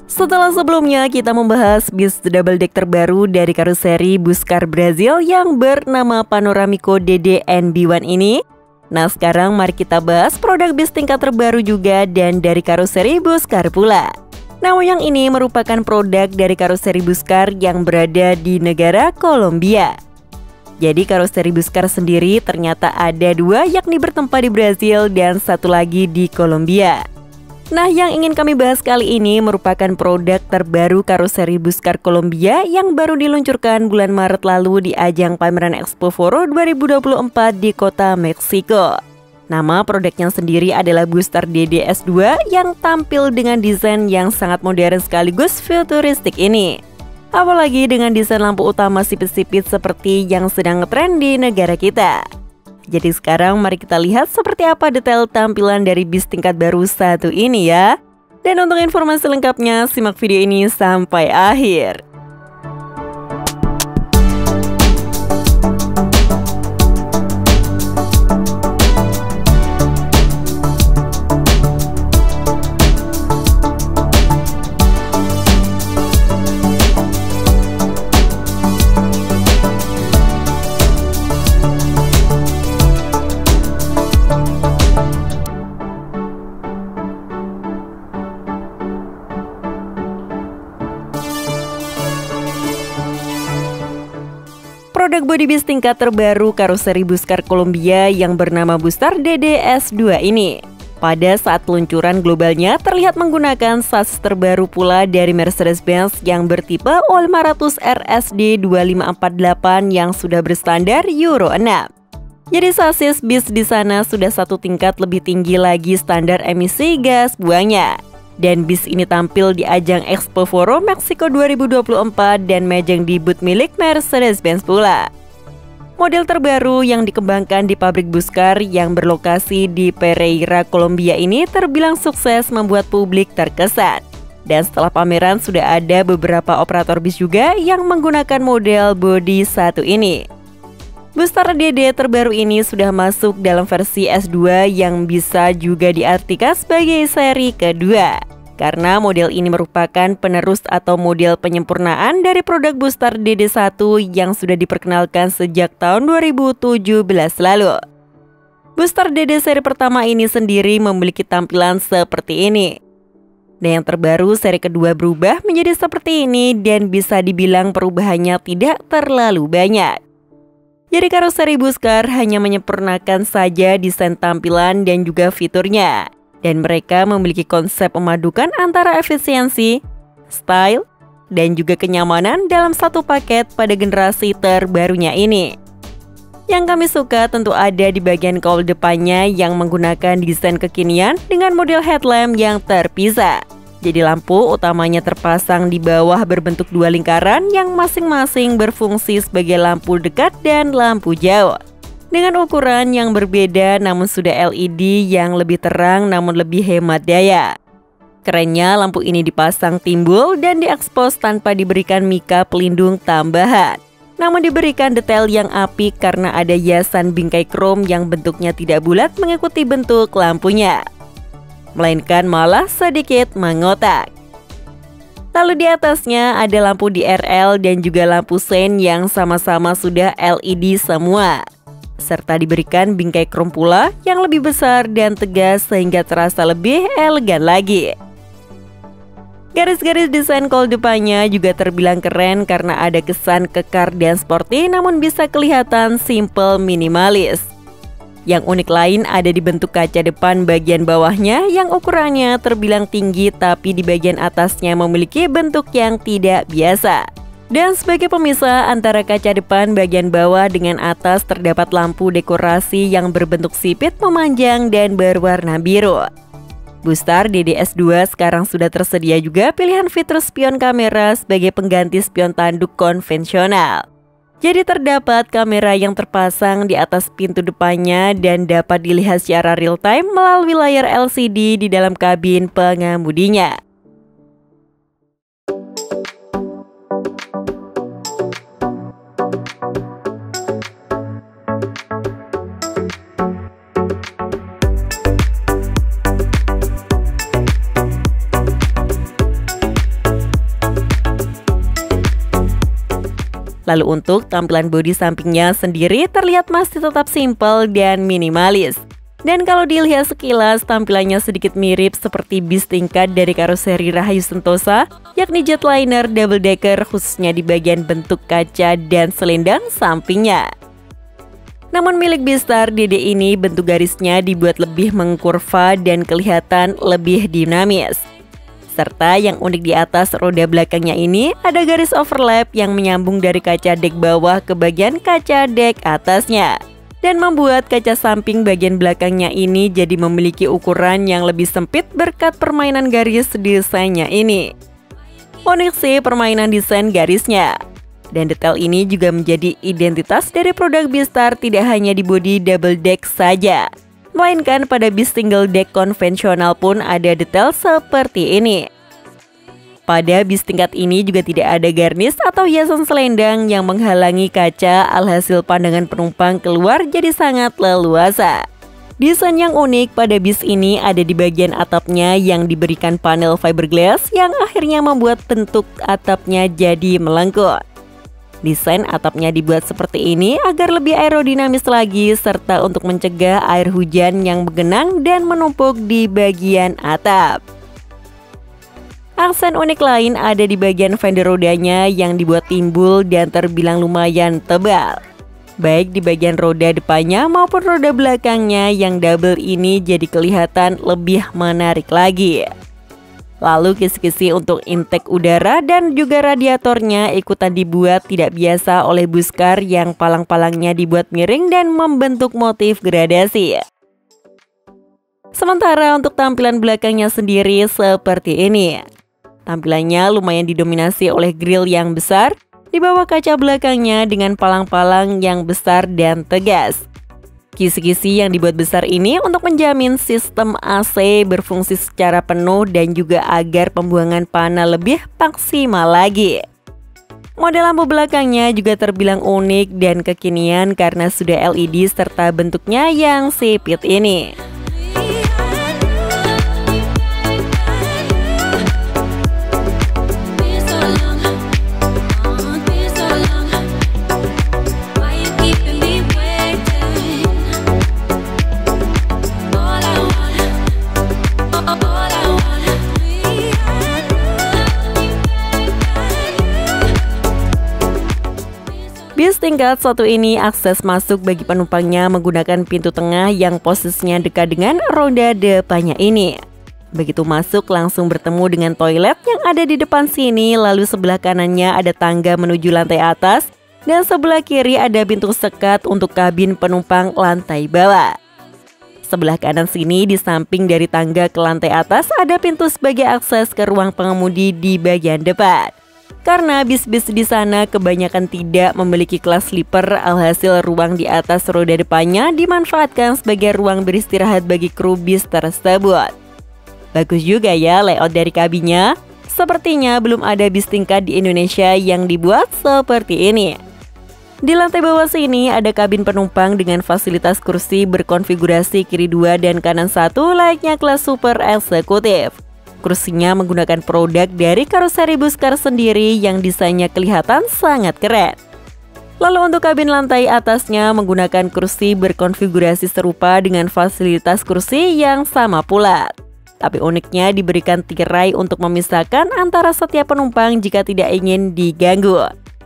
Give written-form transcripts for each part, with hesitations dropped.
Setelah sebelumnya kita membahas bis double deck terbaru dari karoseri Busscar Brazil yang bernama Panoramico DD NB1 ini. Nah sekarang mari kita bahas produk bis tingkat terbaru juga dan dari karoseri Busscar pula. Namun yang ini merupakan produk dari karoseri Busscar yang berada di negara Kolombia. Jadi karoseri Busscar sendiri ternyata ada dua, yakni bertempat di Brazil dan satu lagi di Kolombia. Nah yang ingin kami bahas kali ini merupakan produk terbaru karoseri Busscar Kolombia yang baru diluncurkan bulan Maret lalu di ajang pameran Expo Foro 2024 di kota Meksiko. Nama produknya sendiri adalah Busscar DD-S2 yang tampil dengan desain yang sangat modern sekaligus futuristik ini. Apalagi dengan desain lampu utama sipit-sipit seperti yang sedang ngetren di negara kita. Jadi sekarang mari kita lihat seperti apa detail tampilan dari bis tingkat baru satu ini ya. Dan untuk informasi lengkapnya simak video ini sampai akhir. Produk bodi bis tingkat terbaru karoseri Busscar Kolombia yang bernama Busscar DD-S2 ini pada saat peluncuran globalnya terlihat menggunakan sasis terbaru pula dari Mercedes-Benz yang bertipe OL 500 RSD 2548 yang sudah berstandar Euro 6. Jadi sasis bis di sana sudah satu tingkat lebih tinggi lagi standar emisi gas buangnya. Dan bis ini tampil di ajang Expo Foro Meksiko 2024 dan mejeng di booth milik Mercedes-Benz pula. Model terbaru yang dikembangkan di pabrik Busscar yang berlokasi di Pereira, Kolombia ini terbilang sukses membuat publik terkesan. Dan setelah pameran sudah ada beberapa operator bis juga yang menggunakan model bodi satu ini. Busscar DD terbaru ini sudah masuk dalam versi S2 yang bisa juga diartikan sebagai seri kedua. Karena model ini merupakan penerus atau model penyempurnaan dari produk Busscar DD1 yang sudah diperkenalkan sejak tahun 2017 lalu. Busscar DD seri pertama ini sendiri memiliki tampilan seperti ini. Dan yang terbaru seri kedua berubah menjadi seperti ini dan bisa dibilang perubahannya tidak terlalu banyak. Jadi karoseri Busscar hanya menyempurnakan saja desain tampilan dan juga fiturnya. Dan mereka memiliki konsep memadukan antara efisiensi, style, dan juga kenyamanan dalam satu paket pada generasi terbarunya ini. Yang kami suka tentu ada di bagian cowl depannya yang menggunakan desain kekinian dengan model headlamp yang terpisah. Jadi lampu utamanya terpasang di bawah berbentuk dua lingkaran yang masing-masing berfungsi sebagai lampu dekat dan lampu jauh. Dengan ukuran yang berbeda namun sudah LED yang lebih terang namun lebih hemat daya. Kerennya lampu ini dipasang timbul dan diekspos tanpa diberikan mika pelindung tambahan. Namun diberikan detail yang apik karena ada hiasan bingkai krom yang bentuknya tidak bulat mengikuti bentuk lampunya, melainkan malah sedikit mengotak. Lalu di atasnya ada lampu DRL dan juga lampu sein yang sama-sama sudah LED semua. Serta diberikan bingkai krom pula yang lebih besar dan tegas sehingga terasa lebih elegan lagi. Garis-garis desain cowl depannya juga terbilang keren karena ada kesan kekar dan sporty namun bisa kelihatan simple minimalis. Yang unik lain ada di bentuk kaca depan bagian bawahnya yang ukurannya terbilang tinggi tapi di bagian atasnya memiliki bentuk yang tidak biasa. Dan sebagai pemisah antara kaca depan bagian bawah dengan atas terdapat lampu dekorasi yang berbentuk sipit memanjang dan berwarna biru. Busscar DD-S2 sekarang sudah tersedia juga pilihan fitur spion kamera sebagai pengganti spion tanduk konvensional. Jadi terdapat kamera yang terpasang di atas pintu depannya dan dapat dilihat secara real time melalui layar LCD di dalam kabin pengemudinya. Lalu untuk tampilan bodi sampingnya sendiri terlihat masih tetap simpel dan minimalis. Dan kalau dilihat sekilas, tampilannya sedikit mirip seperti bis tingkat dari karoseri Rahayu Sentosa, yakni jetliner double decker khususnya di bagian bentuk kaca dan selendang sampingnya. Namun milik Beastar DD ini bentuk garisnya dibuat lebih mengkurva dan kelihatan lebih dinamis. Serta yang unik di atas roda belakangnya ini ada garis overlap yang menyambung dari kaca dek bawah ke bagian kaca dek atasnya. Dan membuat kaca samping bagian belakangnya ini jadi memiliki ukuran yang lebih sempit berkat permainan garis desainnya ini. Unik sih permainan desain garisnya. Dan detail ini juga menjadi identitas dari produk Beastar tidak hanya di bodi double deck saja. Melainkan pada bis single deck konvensional pun ada detail seperti ini. Pada bis tingkat ini juga tidak ada garnish atau hiasan selendang yang menghalangi kaca, alhasil pandangan penumpang keluar jadi sangat leluasa. Desain yang unik pada bis ini ada di bagian atapnya yang diberikan panel fiberglass yang akhirnya membuat bentuk atapnya jadi melengkung. Desain atapnya dibuat seperti ini agar lebih aerodinamis lagi serta untuk mencegah air hujan yang menggenang dan menumpuk di bagian atap. Aksen unik lain ada di bagian fender rodanya yang dibuat timbul dan terbilang lumayan tebal. Baik di bagian roda depannya maupun roda belakangnya yang double ini jadi kelihatan lebih menarik lagi. Lalu kisi-kisi untuk intake udara dan juga radiatornya ikutan dibuat tidak biasa oleh Buskar yang palang-palangnya dibuat miring dan membentuk motif gradasi. Sementara untuk tampilan belakangnya sendiri seperti ini. Tampilannya lumayan didominasi oleh grill yang besar, di bawah kaca belakangnya dengan palang-palang yang besar dan tegas. Kisi-kisi yang dibuat besar ini untuk menjamin sistem AC berfungsi secara penuh dan juga agar pembuangan panel lebih maksimal lagi. Model lampu belakangnya juga terbilang unik dan kekinian karena sudah LED serta bentuknya yang sipit ini. Bis tingkat satu ini akses masuk bagi penumpangnya menggunakan pintu tengah yang posisinya dekat dengan roda depannya ini. Begitu masuk langsung bertemu dengan toilet yang ada di depan sini, lalu sebelah kanannya ada tangga menuju lantai atas, dan sebelah kiri ada pintu sekat untuk kabin penumpang lantai bawah. Sebelah kanan sini di samping dari tangga ke lantai atas ada pintu sebagai akses ke ruang pengemudi di bagian depan. Karena bis-bis di sana kebanyakan tidak memiliki kelas sleeper, alhasil ruang di atas roda depannya dimanfaatkan sebagai ruang beristirahat bagi kru bis tersebut. Bagus juga ya layout dari kabinnya. Sepertinya belum ada bis tingkat di Indonesia yang dibuat seperti ini. Di lantai bawah sini ada kabin penumpang dengan fasilitas kursi berkonfigurasi kiri 2 dan kanan 1 layaknya kelas super eksekutif. Kursinya menggunakan produk dari karoseri Buskar sendiri yang desainnya kelihatan sangat keren. Lalu untuk kabin lantai atasnya menggunakan kursi berkonfigurasi serupa dengan fasilitas kursi yang sama pula. Tapi uniknya diberikan tirai untuk memisahkan antara setiap penumpang jika tidak ingin diganggu.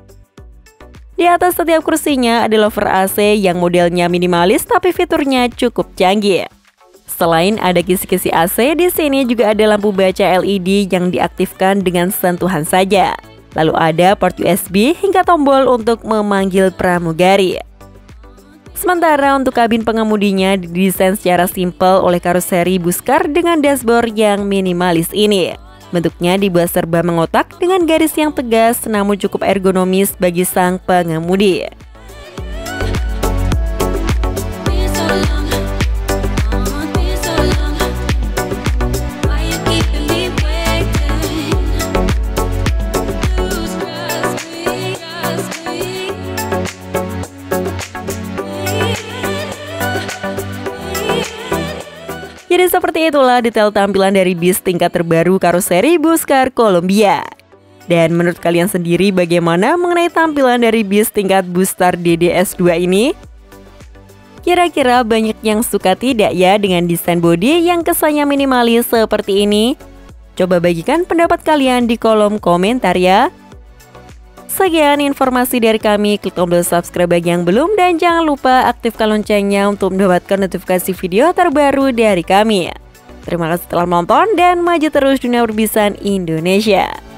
Di atas setiap kursinya ada lover AC yang modelnya minimalis tapi fiturnya cukup canggih. Selain ada kisi-kisi AC, di sini juga ada lampu baca LED yang diaktifkan dengan sentuhan saja. Lalu ada port USB hingga tombol untuk memanggil pramugari. Sementara untuk kabin pengemudinya didesain secara simpel oleh karoseri Buskar dengan dashboard yang minimalis ini. Bentuknya dibuat serba mengotak dengan garis yang tegas namun cukup ergonomis bagi sang pengemudi. Jadi seperti itulah detail tampilan dari bis tingkat terbaru karoseri Buskar Columbia. Dan menurut kalian sendiri bagaimana mengenai tampilan dari bis tingkat Boostar DDS2 ini? Kira-kira banyak yang suka tidak ya dengan desain bodi yang kesannya minimalis seperti ini? Coba bagikan pendapat kalian di kolom komentar ya. Sekian informasi dari kami, klik tombol subscribe bagi yang belum dan jangan lupa aktifkan loncengnya untuk mendapatkan notifikasi video terbaru dari kami. Terima kasih telah menonton dan maju terus dunia perbisan Indonesia.